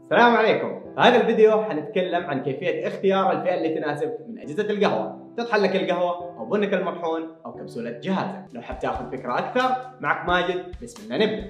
السلام عليكم. في هذا الفيديو حنتكلم عن كيفية اختيار الفئة اللي تناسبك من أجهزة القهوة، تطحن لك القهوة أو بنك المطحون أو كبسولة جهازك. لو حاب تاخذ فكرة أكثر، معك ماجد، بسم الله نبدأ.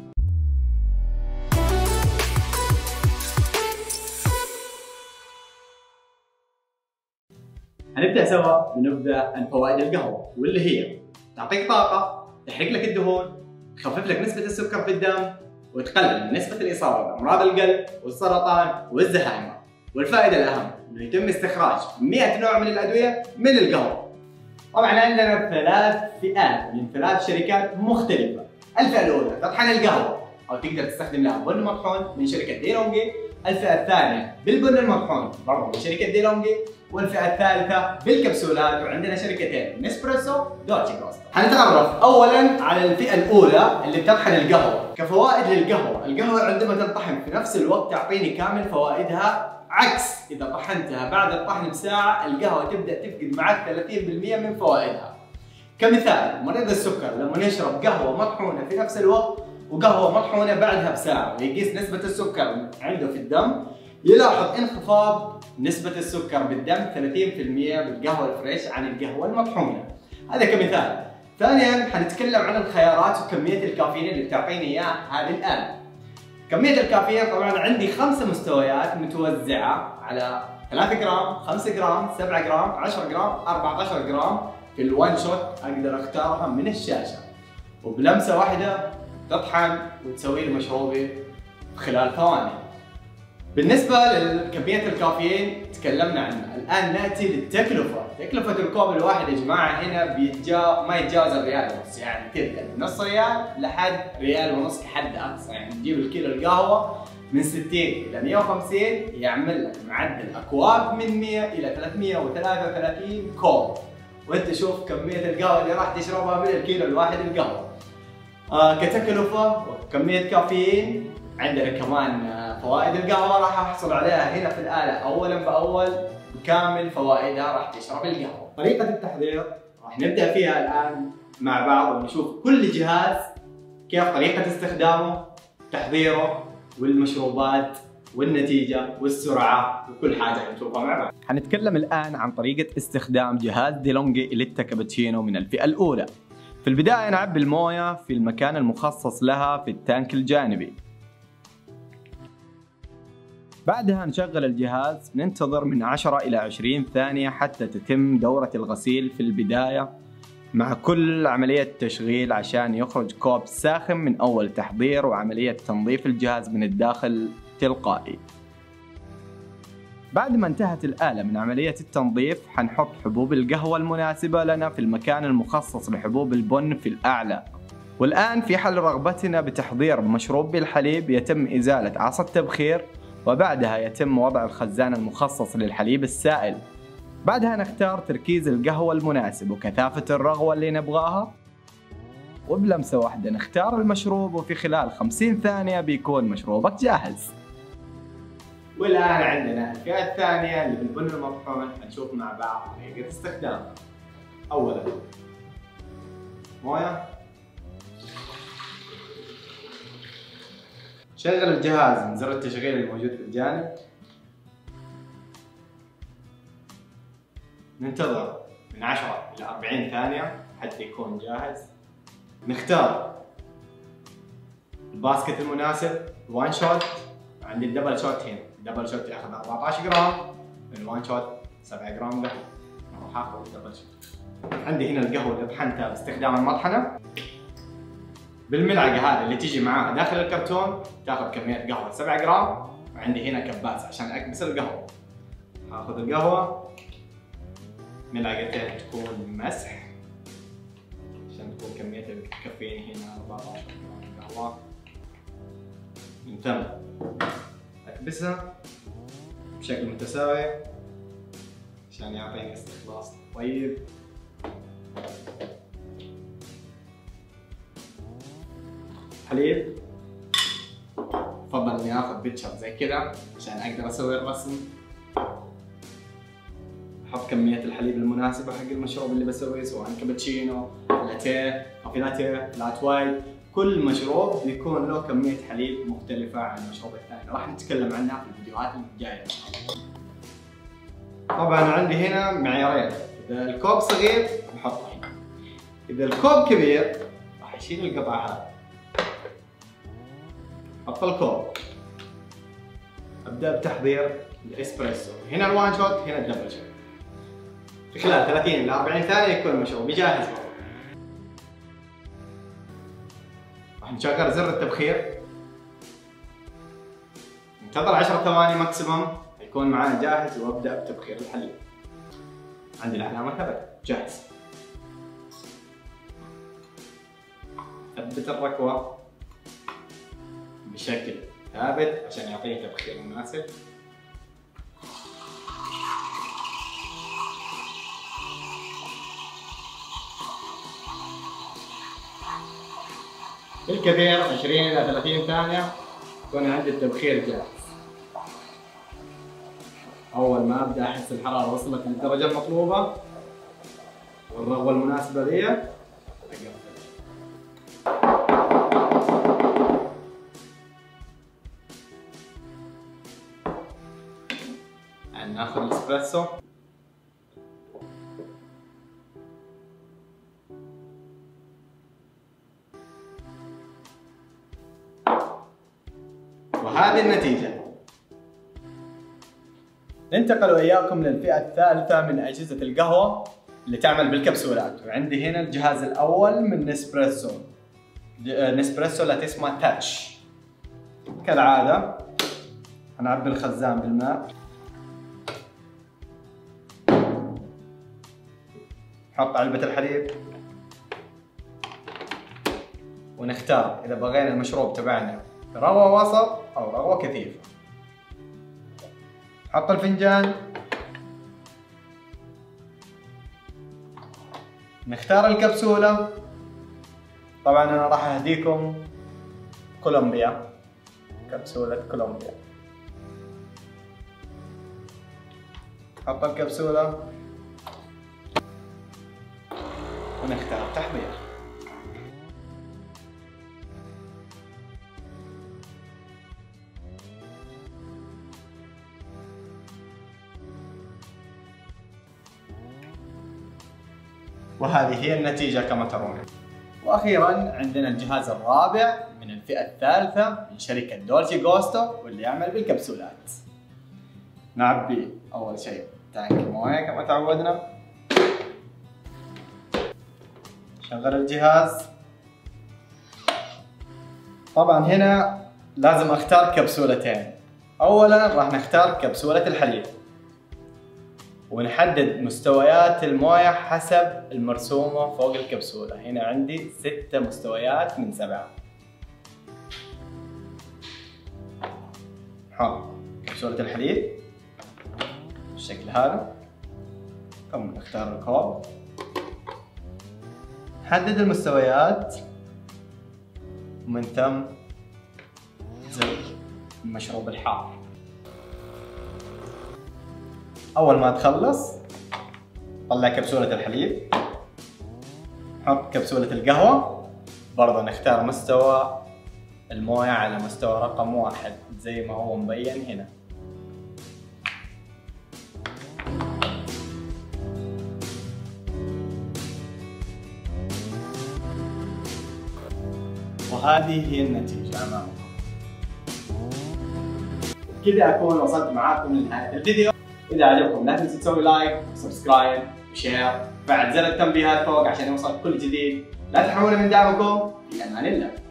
هنبدأ سوا بنبدأ عن فوائد القهوة، واللي هي تعطيك طاقة، تحرق لك الدهون، تخفف لك نسبة السكر في الدم، وتقلل من نسبة الإصابة بأمراض القلب والسرطان والزهايمر. والفائدة الأهم إنه يتم استخراج 100 نوع من الأدوية من القهوة. طبعا عندنا 3 فئات من 3 شركات مختلفة. الفئة الأولى تطحن القهوة أو تقدر تستخدم لها بن مطحون من شركة ديلونجي. الفئة الثانية بالبن المطحون برضه من شركة ديلونجي. والفئة الثالثة بالكبسولات، وعندنا شركتين نسبريسو دولتشي جوستو. حنتعرف أولاً على الفئة الأولى اللي بتطحن القهوة. كفوائد للقهوة، القهوة عندما تنطحن في نفس الوقت تعطيني كامل فوائدها، عكس إذا طحنتها بعد الطحن بساعة القهوة تبدأ تفقد معك 30% من فوائدها. كمثال مريض السكر لما يشرب قهوة مطحونة في نفس الوقت وقهوة مطحونة بعدها بساعة ويقيس نسبة السكر عنده في الدم، يلاحظ انخفاض نسبة السكر بالدم 30% بالقهوة الفريش عن القهوة المطحونة. هذا كمثال. ثانيا حنتكلم عن الخيارات وكمية الكافيين اللي بتعطيني اياه هذه الآلة. كمية الكافيين طبعا عندي 5 مستويات متوزعة على 3 جرام، 5 جرام، 7 جرام، 10 جرام، 14 جرام في الوان شوت. اقدر اختارها من الشاشة وبلمسة واحدة تطحن وتسوي لي مشروبي خلال ثواني. بالنسبة لكمية الكافيين تكلمنا عنها، الآن نأتي للتكلفة. تكلفة الكوب الواحد يا جماعة هنا ما يتجاوز الريال ونص، يعني تبدأ من نص ريال لحد ريال ونص كحد أقصى. يعني تجيب الكيلو القهوة من 60 إلى 150 يعمل لك معدل أكواب من 100 إلى 333 كوب. وأنت شوف كمية القهوة اللي راح تشربها من الكيلو الواحد القهوة. كتكلفة وكمية كافيين عندنا كمان فوائد القهوة راح احصل عليها هنا في الآلة أولا بأول، بكامل فوائدها راح تشرب القهوة. طريقة التحضير راح نبدأ فيها الآن مع بعض ونشوف كل جهاز كيف طريقة استخدامه، تحضيره، والمشروبات والنتيجة والسرعة وكل حاجة نشوفها مع بعض. حنتكلم الآن عن طريقة استخدام جهاز ديلونجي إليتا كابتشينو من الفئة الأولى. في البداية نعبي الموية في المكان المخصص لها في التانك الجانبي. بعدها نشغل الجهاز، ننتظر من 10 إلى 20 ثانية حتى تتم دورة الغسيل في البداية مع كل عملية تشغيل عشان يخرج كوب ساخن من أول تحضير، وعملية تنظيف الجهاز من الداخل تلقائي. بعد ما انتهت الآلة من عملية التنظيف حنحط حبوب القهوة المناسبة لنا في المكان المخصص لحبوب البن في الأعلى. والآن في حل رغبتنا بتحضير مشروب بالحليب، يتم إزالة عصا التبخير وبعدها يتم وضع الخزان المخصص للحليب السائل. بعدها نختار تركيز القهوة المناسب وكثافة الرغوة اللي نبغاها، وبلمسة واحدة نختار المشروب، وفي خلال 50 ثانية بيكون مشروبك جاهز. والآن عندنا الفئة الثانية اللي بالبن المطحون، هنشوف مع بعض طريقة استخدامه. أولاً موية، شغل الجهاز من زر التشغيل الموجود في الجانب، ننتظر من 10 إلى 40 ثانية حتى يكون جاهز. نختار الباسكت المناسب، الوان شوت. عندي الدبل شوت هنا، الدبل شوت ياخذ 14 جرام، الوان شوت 7 جرام قهوة. راح اخذ الدبل شوت. عندي هنا القهوة اللي طحنتها باستخدام المطحنة. بالملعقة هذه اللي تيجي معاها داخل الكرتون تاخذ كمية قهوة 7 جرام، وعندي هنا كباس عشان اكبس القهوة. هاخذ القهوة ملعقتين تكون مسح عشان تكون كمية الكافيين هنا 14 جرام قهوة. من ثم اكبسها بشكل متساوي عشان يعطيني استخلاص طيب. حليب، افضل اني اخذ بيتشر زي كذا عشان اقدر اسوي الرسم. احط كمية الحليب المناسبة حق المشروب اللي بسويه، سواء كابتشينو، لاتيه، كوفي لاتيه، فلات وايت، كل مشروب بيكون له كمية حليب مختلفة عن المشروب الثاني، راح نتكلم عنها في الفيديوهات الجاية. طبعا عندي هنا معيارين، إذا الكوب صغير نحط طحين، إذا الكوب كبير راح أشيل القطعة هذه، أحط الكوب، أبدأ بتحضير الإسبريسو، هنا الوان شوت هنا الدبل شوت. في خلال 30 إلى 40 ثانية يكون المشروب جاهز. راح نشغل زر التبخير، ننتظر 10 ثواني ماكسيموم يكون معنا جاهز، وابدأ بتبخير الحليب. عندي العلامة ثبت جاهز. ثبت الركوة بشكل ثابت عشان يعطيه تبخير مناسب. بالكثير 20 إلى 30 ثانية يكون عندي التبخير جاهز. أول ما أبدأ أحس الحرارة وصلت للدرجة المطلوبة والرغوة المناسبة لي أقفل. ناخذ الإسبريسو. وهذه النتيجة. ننتقل وإياكم للفئة الثالثة من أجهزة القهوة اللي تعمل بالكبسولات، وعندي هنا الجهاز الأول من نسبريسو. نسبريسو التي اسمها تاتش. كالعادة هنعبي الخزان بالماء، نحط علبة الحليب ونختار إذا بغينا المشروب تبعنا رغوة وسط أو رغوة كثيفة. نحط الفنجان، نختار الكبسولة. طبعا أنا راح أهديكم كولومبيا، كبسولة كولومبيا. نحط الكبسولة ونختار تحضير. وهذه هي النتيجة كما ترون. وأخيرا عندنا الجهاز الرابع من الفئة الثالثة من شركة دولتشي غوستو واللي يعمل بالكبسولات. نعبي أول شيء تانك موية كما تعودنا، شغل الجهاز. طبعا هنا لازم اختار كبسولتين. اولا راح نختار كبسولة الحليب ونحدد مستويات الموية حسب المرسومة فوق الكبسولة. هنا عندي 6 مستويات من 7. نحط كبسولة الحليب بالشكل هذا، ثم نختار الكوب، نحدد المستويات، ومن ثم زر المشروب الحار. أول ما تخلص طلع كبسولة الحليب، نحط كبسولة القهوة، برضه نختار مستوى الموية على مستوى رقم 1 زي ما هو مبين هنا. وهذه هي النتيجة أمامكم. كذا أكون وصلت معاكم لنهاية الفيديو. إذا عجبكم لا تنسوا تسوي لايك وسبسكرايب وشير وفعل زر التنبيهات فوق عشان يوصلك كل جديد. لا تحرمونا من دعمكم. في أمان الله.